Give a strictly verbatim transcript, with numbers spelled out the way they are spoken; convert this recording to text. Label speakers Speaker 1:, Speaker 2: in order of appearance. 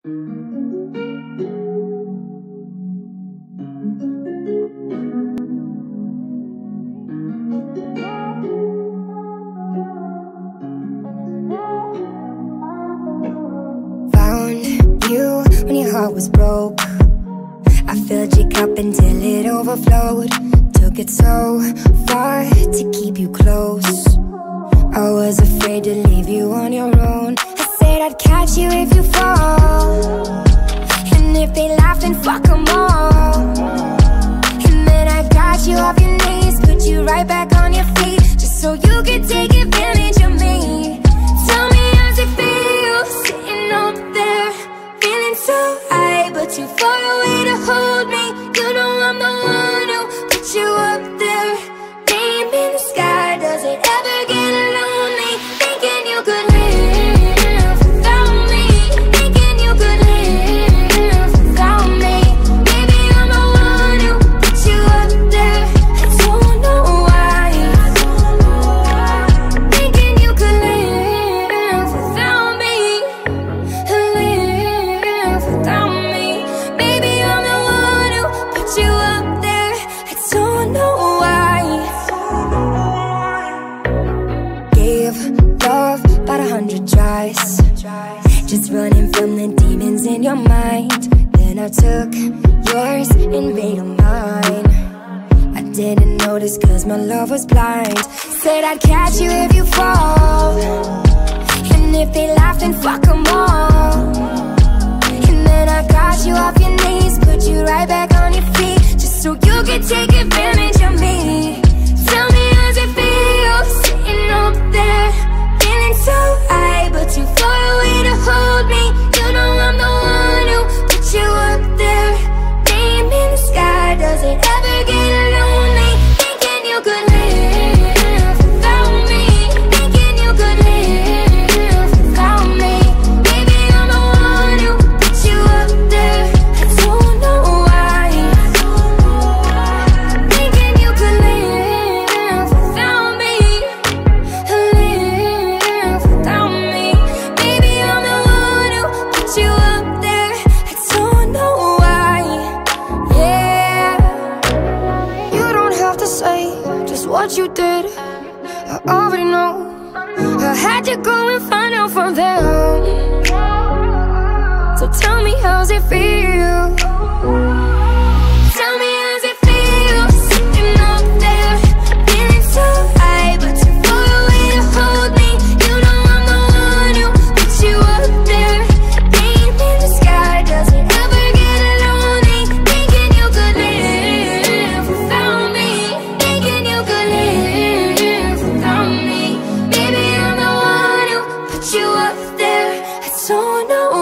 Speaker 1: Found you when your heart was broke. I filled your cup until it overflowed. Took it so far to keep you close. I was afraid to leave you on your own. I said I'd catch you if you fall, and if they laugh then fuck them all. And then I got you off your knees, put you right back on your feet, just so you could take advantage of me. Tell me how's it feel, sitting up there, feeling so high, but too far away to hold me. You know I'm the one who put you up there, name in the sky. Does it ever get lonely, thinking you could live without me, thinking you could live without me? Maybe I'm the one who put you up there, I don't know why, thinking you could live without me, live without me. Maybe I'm the one who put you up there, I don't know why. Gave love about a hundred tries, just running from the demons in your mind. Then I took yours and made them mine. I didn't notice cause my love was blind. Said I'd catch you if you fall, and if they laugh then fuck them all. And then I got you off your knees, put you right back on your feet, just so you could take advantage of me. Tell me how's it feel, sitting up there, feeling so high, but too far away to hold me. You know I'm the one who put you up there, name in the sky. Does it ever get lonely, thinking you could live without me, thinking you could live without me? Maybe I'm the one who put you up there, I don't know why, thinking you could live without me, live without me. Maybe I'm the one who put you up there, I don't know why. Yeah, you don't have to say just what you did, I already know. I had to go and find out from them. So tell me how's it feel, tell me how's it feel, sitting up there, feeling so high, but too far away to hold me. You know I'm the one who put you up there, name in the sky. Does it ever get lonely, thinking you could live without me, thinking you could live without me? Maybe I'm the one who put you up there, I don't know